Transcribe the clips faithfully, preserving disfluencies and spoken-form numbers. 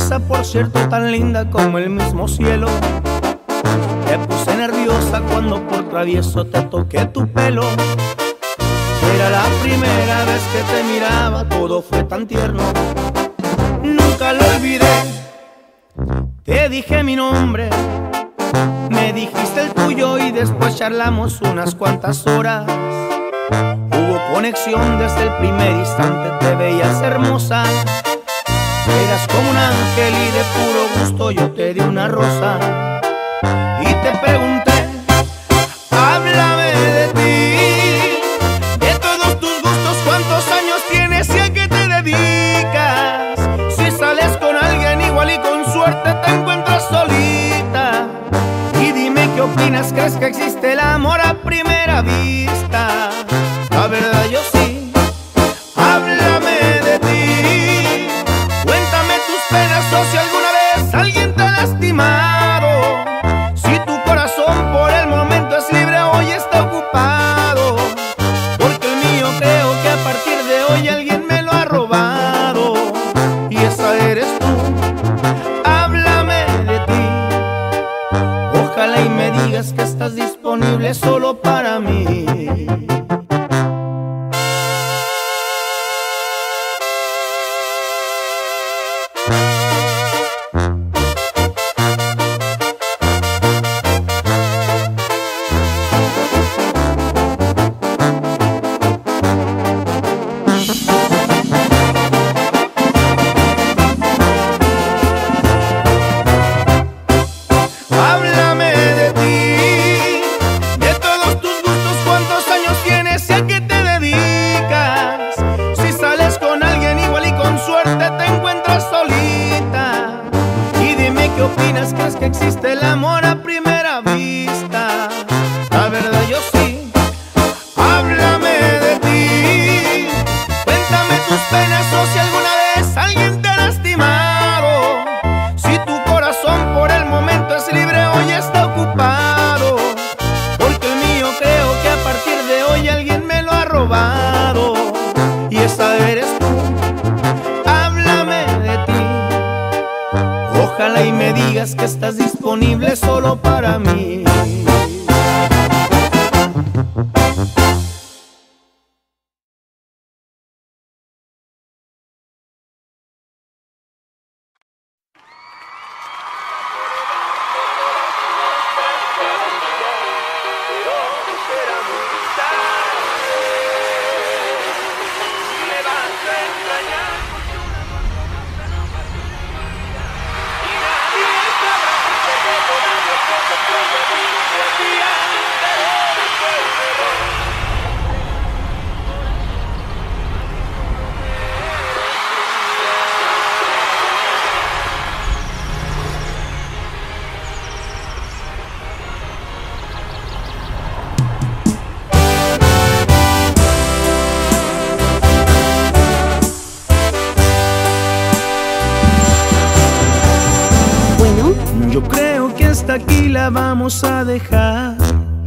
hermosa, por cierto, tan linda como el mismo cielo. Te puse nerviosa cuando por travieso te toqué tu pelo. Era la primera vez que te miraba, todo fue tan tierno. Nunca lo olvidé, te dije mi nombre, me dijiste el tuyo y después charlamos unas cuantas horas. Hubo conexión desde el primer instante, te veías hermosa. Eras como un ángel y de puro gusto yo te di una rosa. Y te pregunté, háblame de ti, de todos tus gustos, cuántos años tienes y a qué te dedicas. Si sales con alguien igual y con suerte te encuentras solita. Y dime qué opinas, ¿crees que existe el amor a primera vista? La verdad yo sí, háblame de ti. Cuéntame tus penas o si alguna vez alguien te ha lastimado. Si tu corazón por el momento es libre, hoy está ocupado. Porque el mío creo que a partir de hoy alguien me lo ha robado. Y esa eres tú, háblame de ti. Ojalá y me digas que estás disponible solo para mí. ¿Crees que existe el amor a primera vista? La verdad yo sí, háblame de ti. Cuéntame tus penas o si alguna vez alguien te ha lastimado. Si tu corazón por el momento es libre, hoy está ocupado. Porque el mío creo que a partir de hoy alguien me lo ha robado. Y esa eres tú, háblame de ti. Ojalá y me digas que estás disponible solo para mí. Yo creo que hasta aquí la vamos a dejar.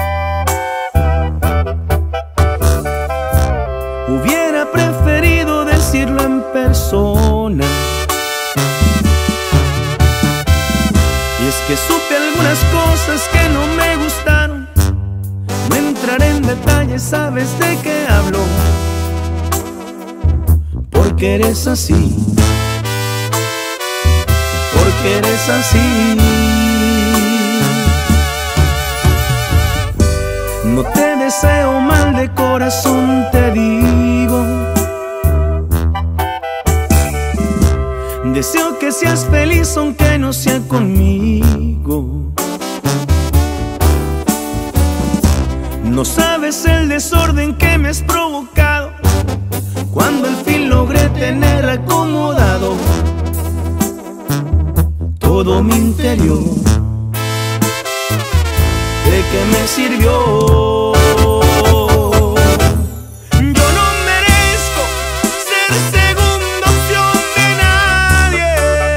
Hubiera preferido decirlo en persona. Y es que supe algunas cosas que no me gustaron. No entraré en detalles, sabes de qué hablo. Porque eres así. Porque eres así. No te deseo mal, de corazón te digo. Deseo que seas feliz aunque no sea conmigo. No sabes el desorden que me has provocado cuando al fin logré tener acomodado todo mi interior. ¿De qué me sirvió? Yo no merezco ser segunda opción de nadie.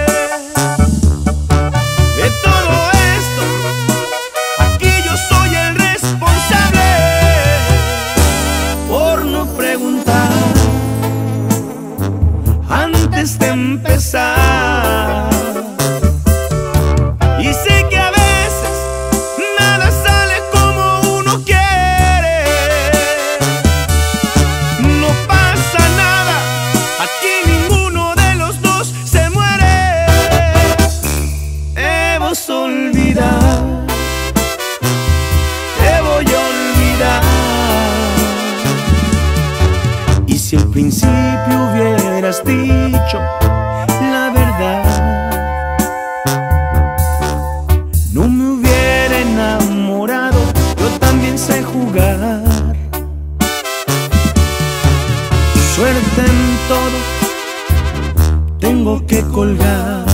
De todo esto, aquí yo soy el responsable por no preguntar antes de empezar. principio hubieras dicho la verdad, no me hubiera enamorado. Yo también sé jugar, suerte en todo, tengo que colgar.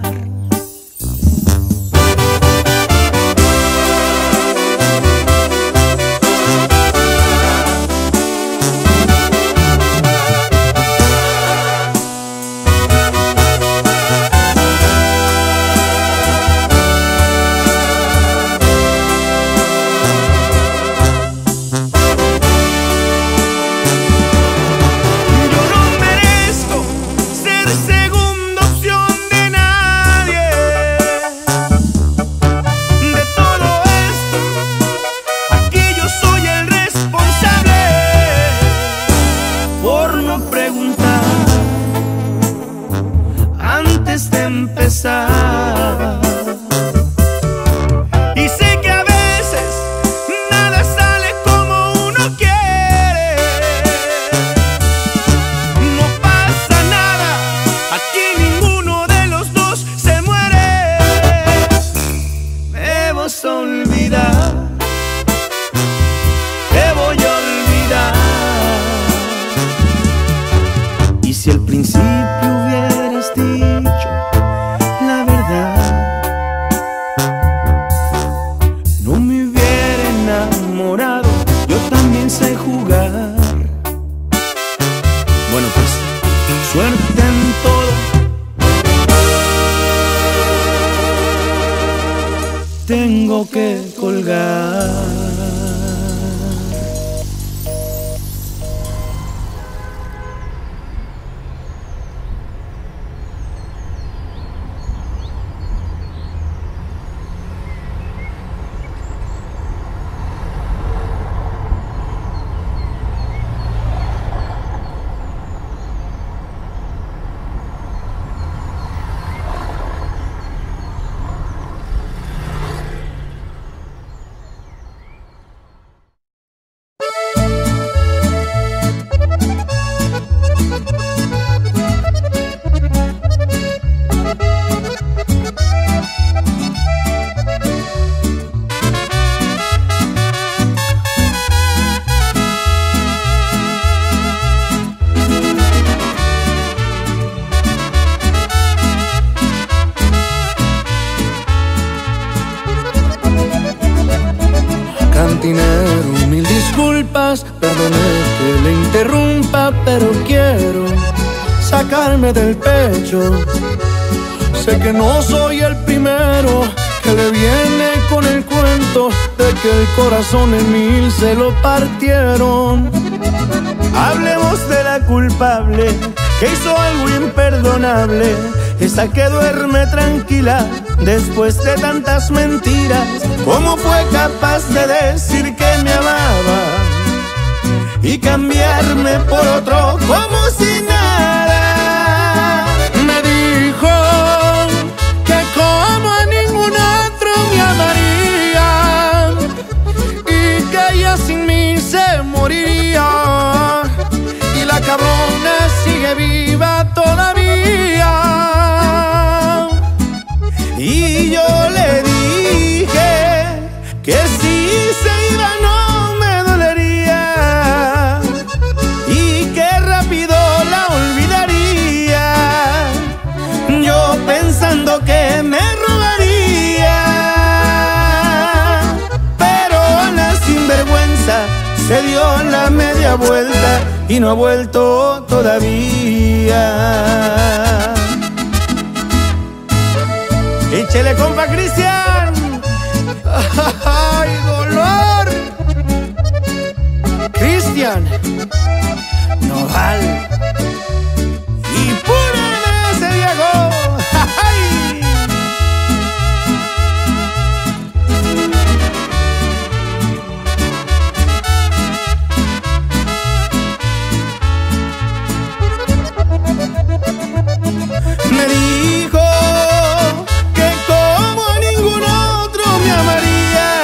Y sé que a veces nada sale como uno quiere. No pasa nada, aquí ninguno de los dos se muere. Debes olvidar, te voy a olvidar. Y si al principio hubieras dicho la verdad, no me hubiera enamorado. Yo también sé jugar. Bueno, pues suerte en todo, tengo que colgar. Cantinero, mil disculpas, perdone que le interrumpa, pero quiero sacarme del pecho. Sé que no soy el primero que le viene con el cuento de que el corazón en mil se lo partieron. Hablemos de la culpable que hizo algo imperdonable, esa que duerme tranquila después de tantas mentiras. ¿Cómo fue capaz de decir que me amaba y cambiarme por otro como si nada? Me dijo que como a ningún otro me amaría y que ella sin mí se moriría, y la cabrona sigue viva todavía. Y yo le dije que si se iba no me dolería y que rápido la olvidaría, yo pensando que me robaría. Pero la sinvergüenza se dio la media vuelta y no ha vuelto todavía. ¡Échele, compa Cristian! ¡Ay, dolor! Cristian Nodal y puro de ese viejo. ¡Ay! Me dijo que como ningún otro me amaría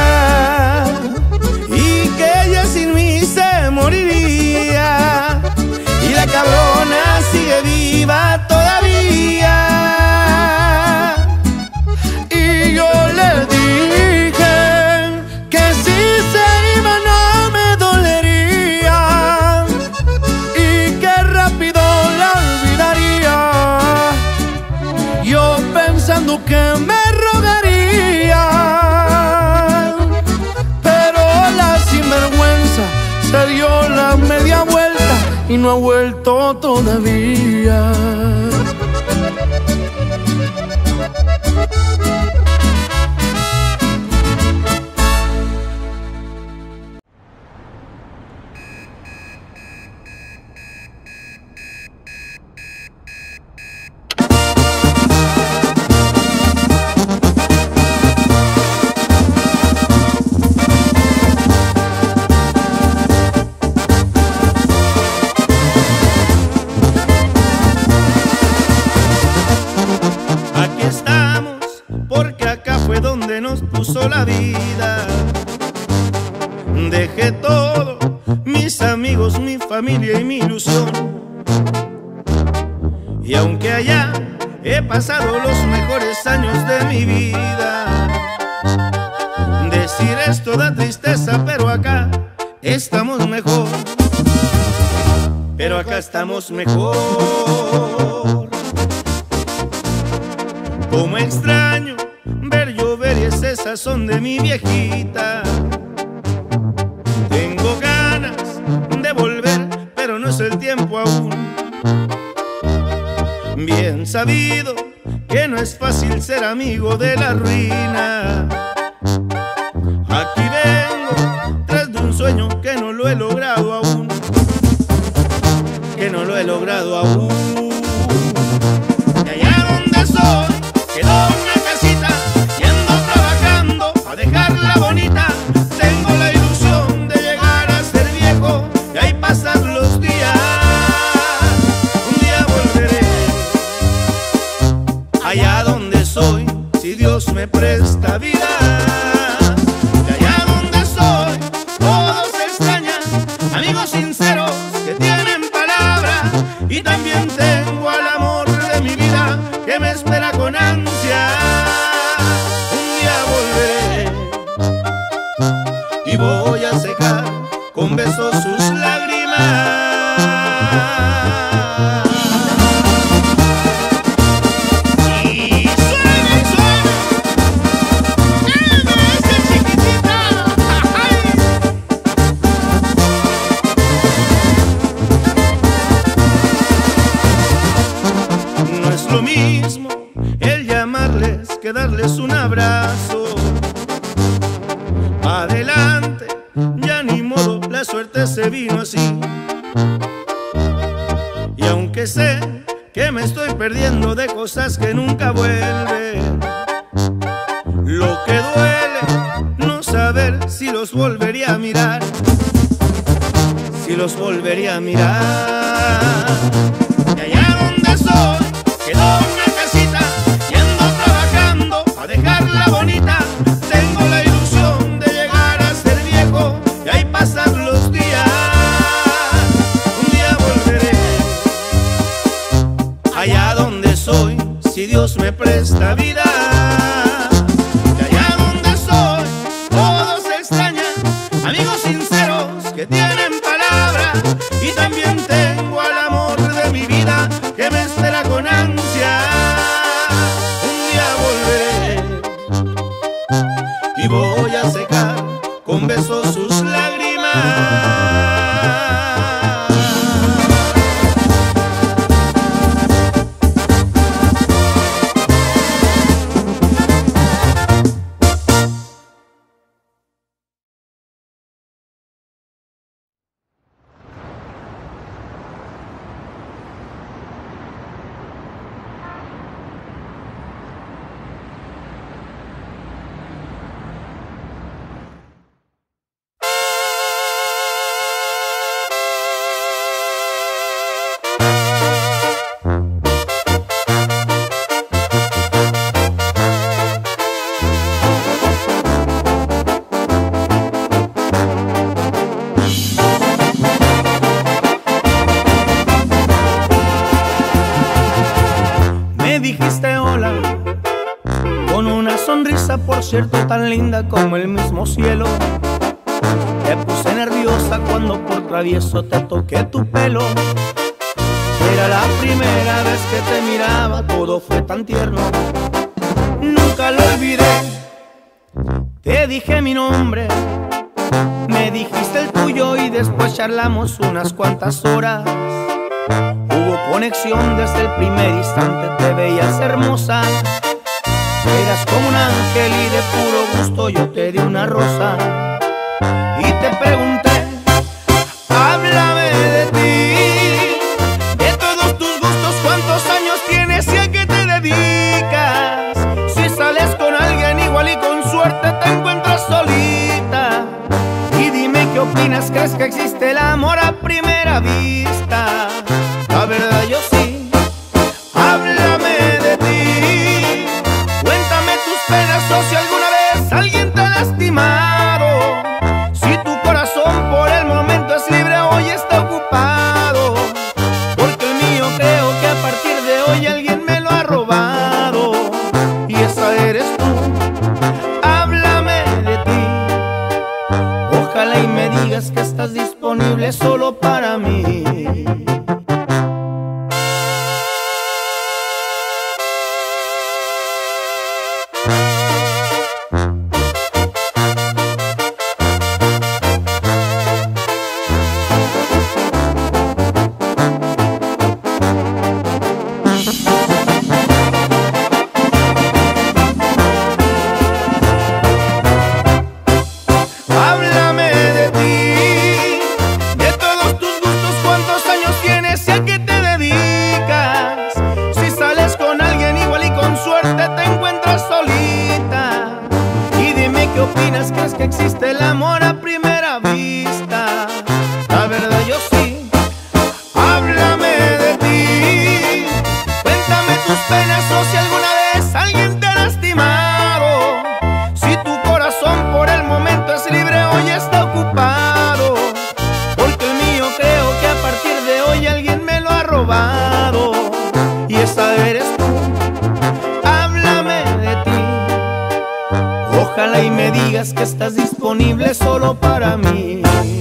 y no ha vuelto todavía. Puso la vida, dejé todo, mis amigos, mi familia y mi ilusión. Y aunque allá he pasado los mejores años de mi vida, decir esto da tristeza, pero acá estamos mejor. Pero acá estamos mejor. Como extraño ver llover y ese sazón de mi viejita. Tengo ganas de volver, pero no es el tiempo aún. Bien sabido que no es fácil ser amigo de la ruina. Aquí vengo tras de un sueño que no lo he logrado aún. Que no lo he logrado aún. Y allá donde soy quedó una casita, dejarla bonita. Tengo la ilusión de llegar a ser viejo y ahí pasar los días. Un día volveré allá donde soy, si Dios me presta vida. De allá donde soy, todos se extrañan, amigos sinceros que tienen palabra. Y también tengo al amor de mi vida que me espera con ansia. Y voy a secar con besos sus lágrimas. Y suena y suena, ¡ese chiquitita! No es lo mismo el llamarles que darles un abrazo. Adelante, ya ni modo, la suerte se vino así. Y aunque sé que me estoy perdiendo de cosas que nunca vuelven, lo que duele no saber si los volvería a mirar, si los volvería a mirar. Y allá donde soy quedó una casita y ando trabajando a dejarla bonita. Tengo la ilusión de llegar a ser viejo y ahí pasar los días. Un día volveré allá donde soy, si Dios me presta vida. De allá donde soy, todos se extrañan, amigos sinceros que tienen palabra. Y también tengo al amor de mi vida que me espera con ansia. Un día volveré y voy a secar con besos sus lágrimas. Por cierto, tan linda como el mismo cielo. Te puse nerviosa cuando por travieso te toqué tu pelo. Era la primera vez que te miraba, todo fue tan tierno. Nunca lo olvidé. Te dije mi nombre, me dijiste el tuyo y después charlamos unas cuantas horas. Hubo conexión desde el primer instante, te veías hermosa. Eras como un ángel y de puro gusto yo te di una rosa. Y te pregunté, háblame de ti, de todos tus gustos, cuántos años tienes y a qué te dedicas. Si sales con alguien igual y con suerte te encuentras solita. Y dime qué opinas, ¿crees que existe el amor a primera vista? La verdad yo sí, háblame de ti. Cuéntame tus penas o si alguna vez alguien te ha lastimado. Si tu corazón por el momento es libre, hoy está ocupado. Porque el mío creo que a partir de hoy alguien me lo ha robado. Y esa eres tú, háblame de ti. Ojalá y me digas que estás disponible solo para mí. ¿Crees que existe el amor a primera vista? La verdad yo sí, háblame de ti. Cuéntame tus penas o si alguna vez alguien te ha lastimado. Si tu corazón por el momento es libre, hoy está ocupado. Porque el mío creo que a partir de hoy alguien me lo ha robado. Y esa eres tú, háblame de ti. Ojalá y me digas que estás disponible solo para mí.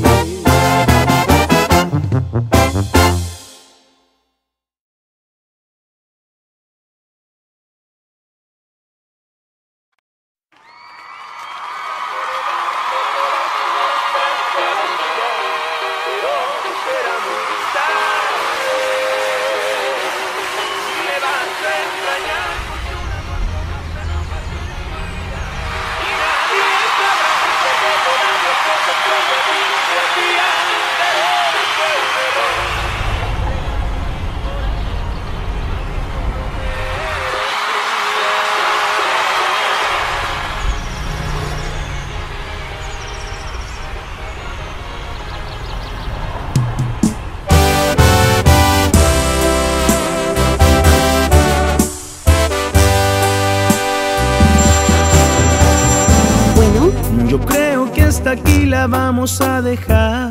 Yo creo que hasta aquí la vamos a dejar.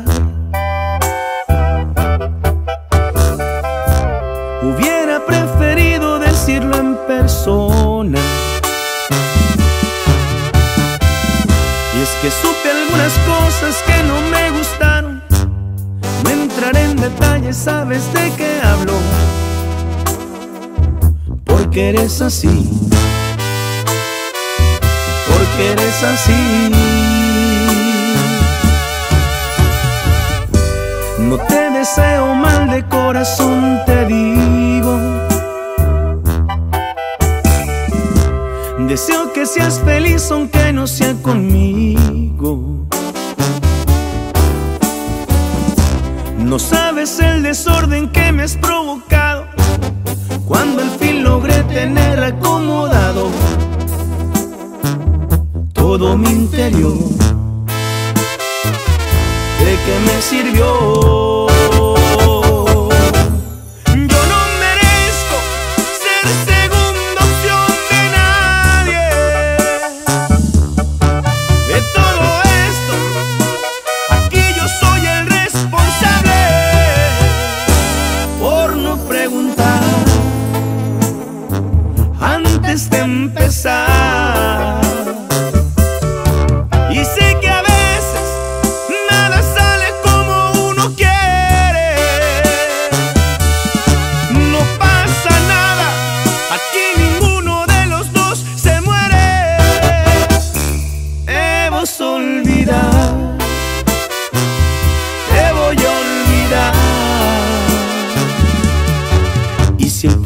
Hubiera preferido decirlo en persona. Y es que supe algunas cosas que no me gustaron. No entraré en detalles, sabes de qué hablo. Porque eres así. Porque eres así. No te deseo mal, de corazón te digo. Deseo que seas feliz aunque no sea conmigo. No sabes el desorden que me has provocado cuando al fin logré tener acomodado todo mi interior. ¿De qué me sirvió? Yo no merezco ser segunda opción de nadie. De todo esto, aquí yo soy el responsable por no preguntar antes de empezar. Y sé que a veces nada sale como uno quiere.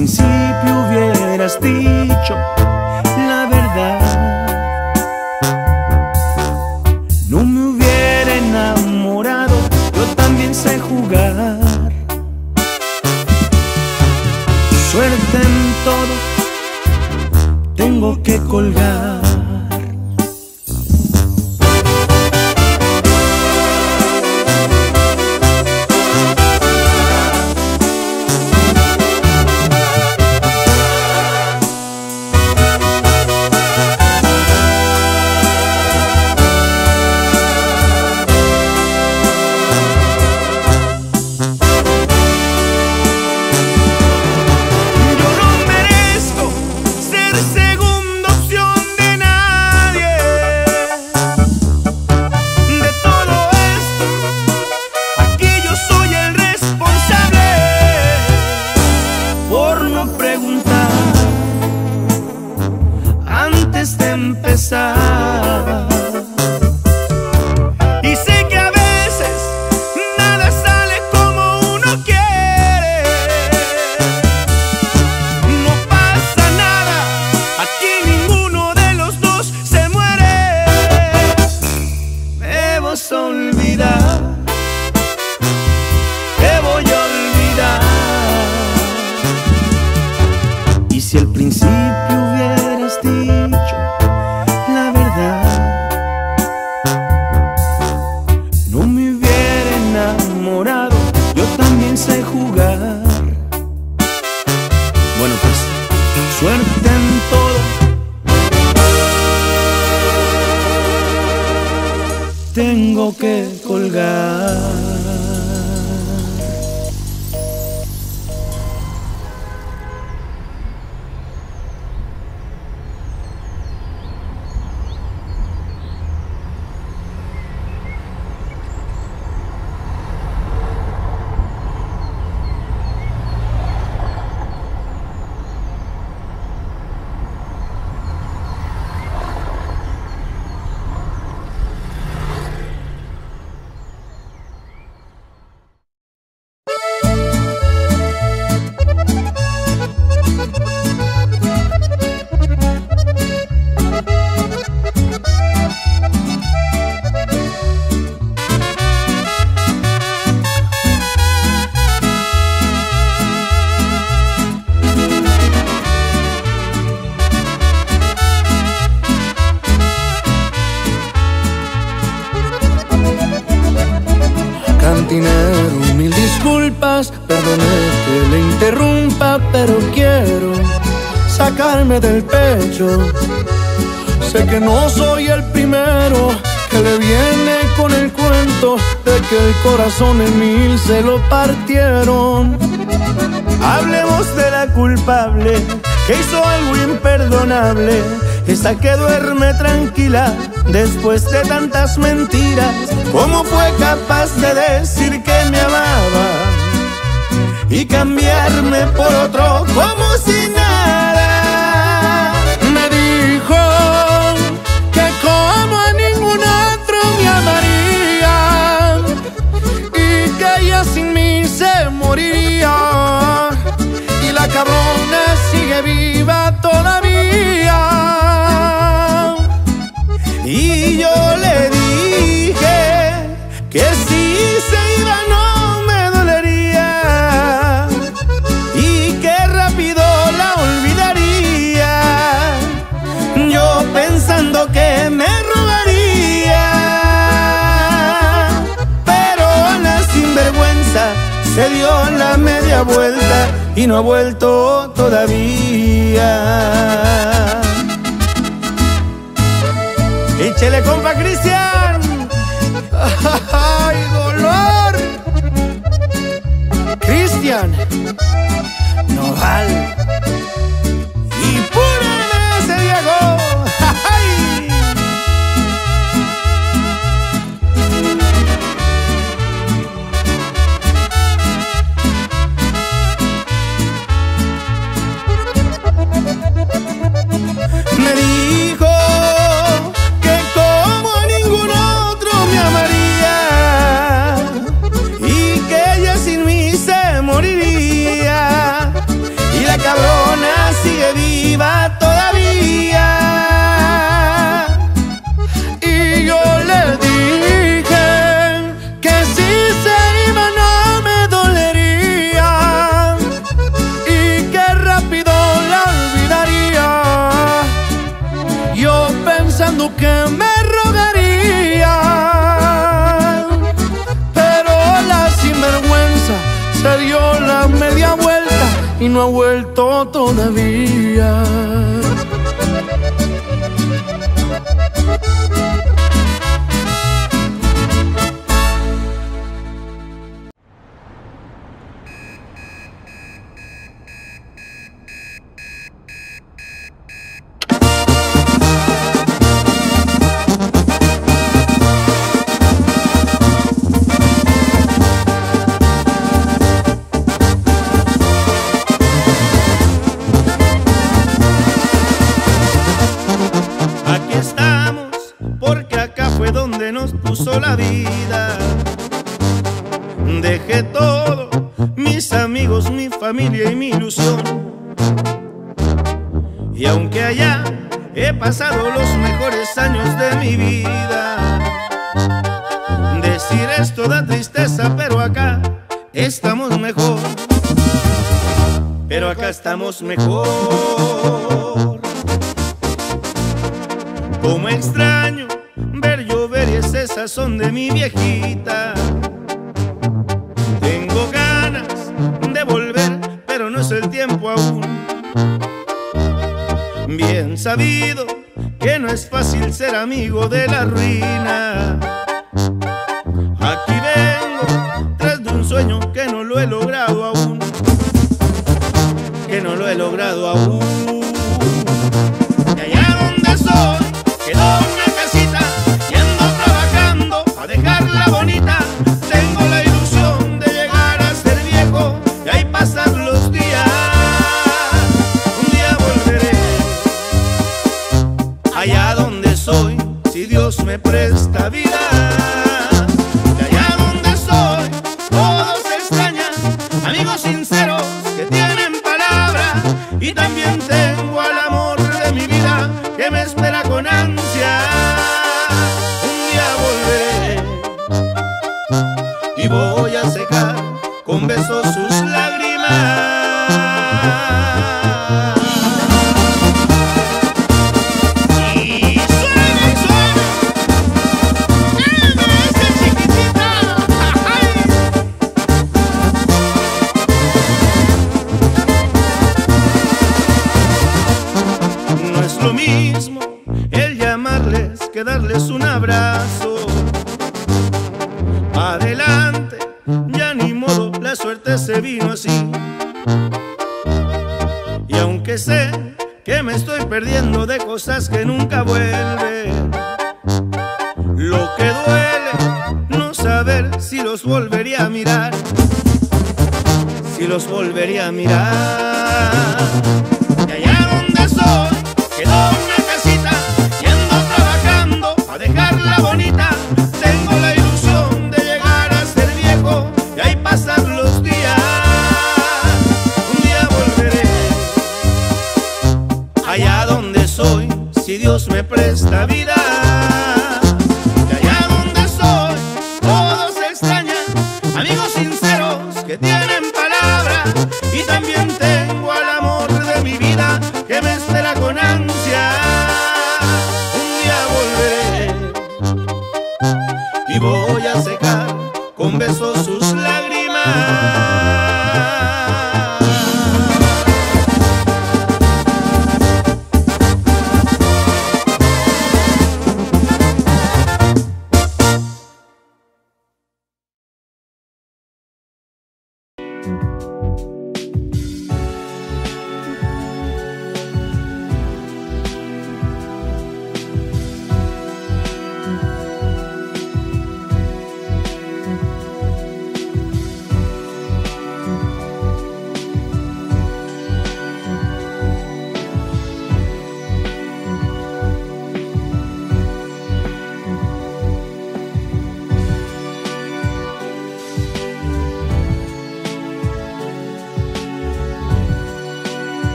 principio hubieras dicho la verdad, no me hubiera enamorado, yo también sé jugar. Suerte en todo, tengo que colgar. Y sé que a veces nada sale como uno quiere. No pasa nada, aquí ninguno de los dos se muere. Me vas a olvidar, te voy a olvidar. Y si al principio hubieras dicho la verdad, no me hubiera enamorado, yo también sé jugar. Bueno, pues suerte en todo, tengo que colgar. Cantinero, mil disculpas, perdone que le interrumpa, pero quiero sacarme del pecho. Sé que no soy el primero que le viene con el cuento de que el corazón en mil se lo partieron. Hablemos de la culpable que hizo algo imperdonable, esa que duerme tranquila después de tantas mentiras. ¿Cómo fue capaz de decir que me amaba y cambiarme por otro como si nada? Me dijo que como a ningún otro me amaría y que ella sin mí se moriría, y la cabrona sigue viva todavía. Y yo le dije que si se iba no me dolería y que rápido la olvidaría, yo pensando que me robaría. Pero la sinvergüenza se dio la media vuelta y no ha vuelto todavía. ¡Échele, compa Cristian! ¡Ay, dolor! Cristian Nodal y pura de ese Diego. ¡Ay! Me dijo que como ningún otro me amaría no ha vuelto todavía. La vida, dejé todo, mis amigos, mi familia y mi ilusión. Y aunque allá he pasado los mejores años de mi vida, decir esto da tristeza, pero acá estamos mejor. Pero acá estamos mejor. Como extraño ver llover y ese sazón de mi viejita. Tengo ganas de volver, pero no es el tiempo aún. Bien sabido que no es fácil ser amigo de la ruina. Aquí vengo tras de un sueño que no lo he logrado aún. Que no lo he logrado aún. Y allá donde soy quedó una casita, dejarla bonita. Tengo la ilusión de llegar a ser viejo y ahí pasar los días. Un día volveré allá donde soy, si Dios me presta vida. Y allá donde soy todos se extrañan, amigos sinceros que tienen palabra. Y también tengo al amor de mi vida que me espera con ansia. Y voy a secar con besos sus lágrimas. Y suave, suave, ese chiquitito. No es lo mismo el llamarles que darles un abrazo. Adelante, ya ni modo, la suerte se vino así. Y aunque sé que me estoy perdiendo de cosas que nunca vuelven, lo que duele no saber si los volvería a mirar, si los volvería a mirar. Y allá donde soy quedó una casita, yendo trabajando a dejarla bonita. Tengo la ilusión de llegar a ser viejo y ahí pasar los días. Un día volveré allá donde soy, si Dios me presta vida. Y allá donde soy todos se extrañan, amigos sinceros que tienen palabra. Y también tengo al amor de mi vida que me espera con ansia. Un día volveré y voy a secar con besos sus lágrimas.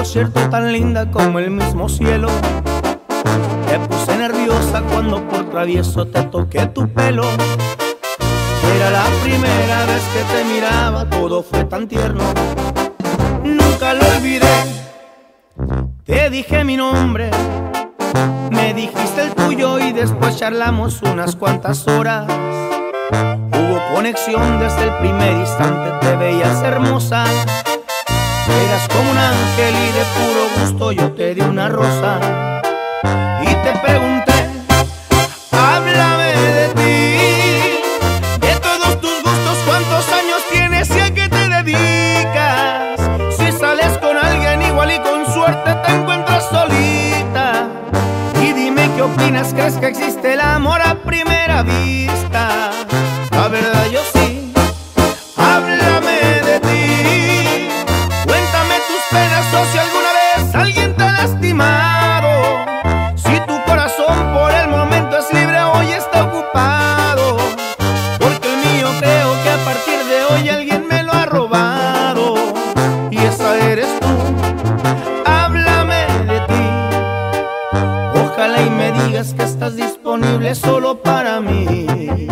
por cierto tan linda como el mismo cielo. Te puse nerviosa cuando por travieso te toqué tu pelo. Era la primera vez que te miraba, todo fue tan tierno. Nunca lo olvidé, te dije mi nombre, me dijiste el tuyo y después charlamos unas cuantas horas. Hubo conexión desde el primer instante, te veías hermosa. Eras como un ángel y de puro gusto yo te di una rosa. Y te pregunté, háblame de ti, de todos tus gustos, cuántos años tienes y a qué te dedicas. Si sales con alguien igual y con suerte te encuentras solita. Y dime qué opinas, ¿crees que existe el amor a primera vista? La verdad yo sí, háblame de ti. Cuéntame tus penas o si alguna vez alguien te ha lastimado. Si tu corazón por el momento es libre, hoy está ocupado. Porque el mío creo que a partir de hoy alguien me lo ha robado. Y esa eres tú, háblame de ti. Ojalá y me digas que estás disponible solo para mí.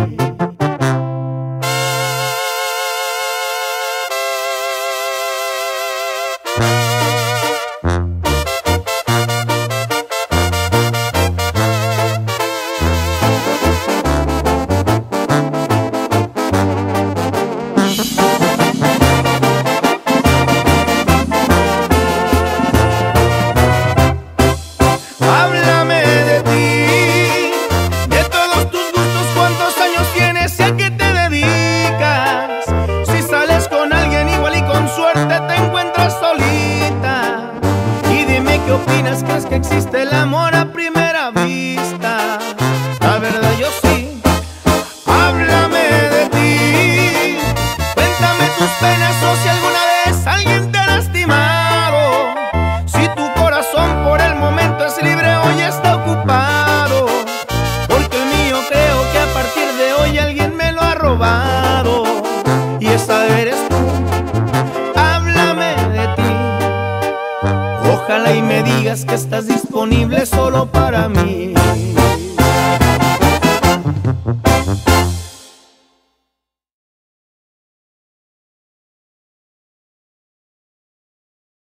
¿Crees que existe el amor a primera vista? La verdad yo sí, háblame de ti. Cuéntame tus penas o si alguna vez alguien te ha lastimado. Si tu corazón por el momento es libre, hoy está ocupado. Porque el mío creo que a partir de hoy alguien me lo ha robado. Y esa eres tú, háblame de ti. Ojalá y me digas que estás disponible solo para mí.